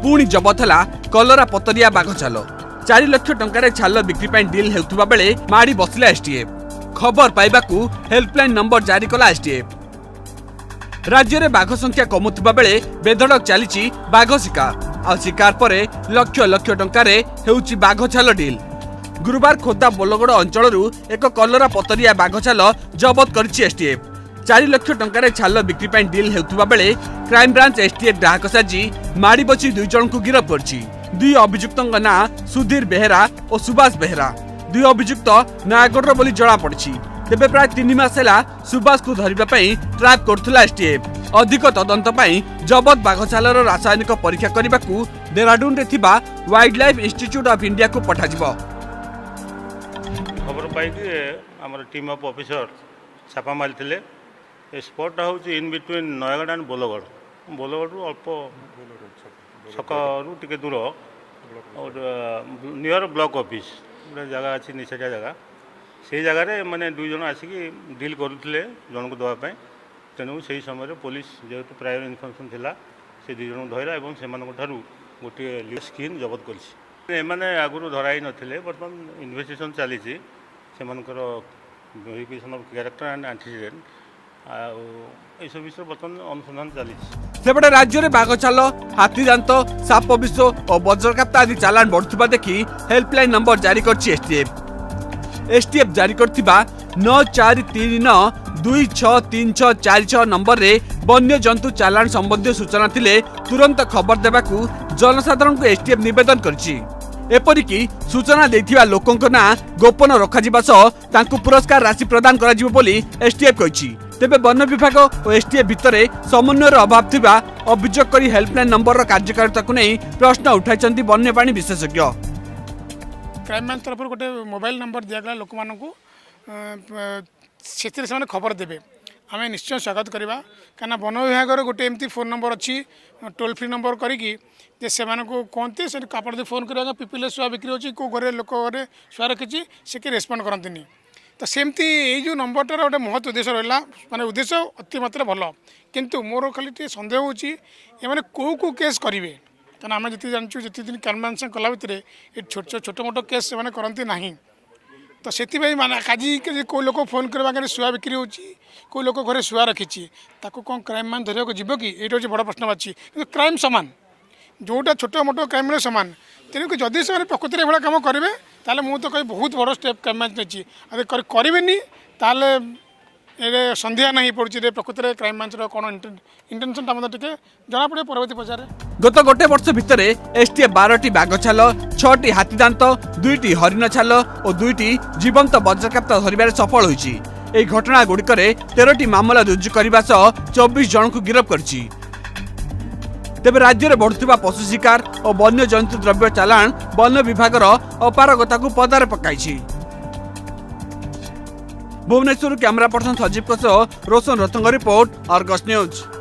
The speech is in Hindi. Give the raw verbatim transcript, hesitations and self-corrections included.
पुणी जबत है कलरा पतरिया बाघ छाल। चार लाख टंकार छाल बिक्री पर डील होता बेले माड़ी बसला एसटीएफ। खबर पाइबाकू हेल्पलाइन नंबर जारी कला एसटीएफ। राज्य में बाघ संख्या कमुवा बेले बेधड़क चली बाघ शिकार आ शिकार पर लक्ष लक्ष टंकार हेउची बाघ छाल डील। गुरुवार खोर्धा बोलगड़ अंचल एक कलरा पतरिया बाघ छाल जबत कर एसटीएफ। चार लाख टंकार छाल बिक्री पर डील होता बेले क्राइम ब्रांच एसटीएफ ग्राहक साजी माड़ी बची दुई जन को गिरफ्त करछि। दुई अभियुक्त ना सुधीर बेहेरा और सुभाष बेहेरा। दुई अभियुक्त नयागढ़ बोली जना पड़ी। तेबे प्राय तीन मास है सुभाष को धरिबा पई ट्रैप करथुला एसटीएफ। अधिक तदंत पई जबत बाघ छालर रासायनिक परीक्षा करने को देहरादून रे थिबा wild life institute of India को पठाजिबो। खबर पाई हमर टीम ऑफ ऑफिसर छापा मारिथिले। स्पॉट हूँ in between Nayagarh and Bolgarh. Bolgarh अल्प छकू टे दूर और नियर ब्लॉक ऑफिस गोटे जगह अच्छी निषेधा जगह से जगह मैंने दुई जन आसिक डील करुले जन को देवाई। तेणु से समय पुलिस जेहेतु प्रायर इनफर्मेशन थिला से दुई जन धरला और से गोटे स्किन जबत कर आगुरी धराई नथिले। बर्तमान इन्वेस्टिगेशन चली verification of character and antecedent अनुसंधान चली। सेपटे राज्य में बाघ छाल हाथी दांत साप विष और वज्रकाप्ता आदि चालान बढ़ुवा देखी हेल्पलाइन नंबर जारी कर एसटीएफ। एसटीएफ जारी करथिबा नौ चार तीन नौ दुई छह तीन छह चार छह नंबर रे वन्य जंतु चालान संबंधी सूचना थिले तुरंत खबर देबाकू जनसाधारण को एसटीएफ निवेदन करछि। एपरिकी सूचना देथिबा लोकंक ना गोपन रखाजिबा सह तांकु पुरस्कार राशि प्रदान कराजिबो बोली एसटीएफ कहिछि। तेबे वन विभाग और एसटीएफ भितर समन्वयर अभाव थिबा अभियोग करी हेल्पलाइन नंबर कार्यकारिता को नहीं प्रश्न उठाइछन्ति वन्यप्राणी विशेषज्ञ। क्राइम ब्रांच तरफ गोटे मोबाइल नंबर दिगला लोक मानू से खबर देवे आम निश्चय स्वागत करवा। कहीं वन विभाग गोटे एमती फोन नंबर अच्छी टोल फ्री नंबर करी से कहते से कापड़ फोन कर पिपिले शुआ बिक्री होची को घरे लोक घरे शुआ रखी से कि रेस्पॉन्ड करती। तो सेमती ये जो नंबरटार गोटे महत्व उद्देश्य रहा माने उद्देश्य अति मात्रा भल किंतु मोर खाली सन्देह होची ये कौ कौ केस करेंगे कहीं आम जी जानूँ जी दिन कन्वेंशन कला भितर ये छोट छोट मोट केस से करती ना। तो से आज कौ लोक फोन करवा शुआ बिक्री होची कौ लोक घरे शुआ रखी कौन क्राइम मान धरवा जीव कि ये हूँ बड़ प्रश्न बाची कि क्राइम सामान जोटा छोट मोट क्राइम सामान। तेणुक जदि से प्रकृति में कम करेंगे ताले मुझे तो कहीं बहुत बड़ स्टेप क्राइम ब्रांच नहीं अरे करेंगे ताले ये सन्देह नहीं पड़े प्रकृति में क्राइम ब्रांच कौन इंटेंशन मतलब टे जना पड़े परवर्ती पचारे। गत गोटे वर्ष भितर एसटीएफ बारटी बाघ छाल छटी हाथी दांत दुईटी हरिण छाल और दुईटी जीवंत वज्रकाप्ता धरबार सफल होइछि। एही घटना गुड़िकर तेरह मामला रुजु करने सह चौबीस जन को गिरफ्त करछि। तेबे राज्य में बढ़ुवा पशु शिकार और वन्य जंतु द्रव्य चालान वन विभाग अपारगता को पदारे पकाई। भुवनेश्वर कैमरा पर्सन सजीव रोशन रथंग रिपोर्ट अर्गस न्यूज।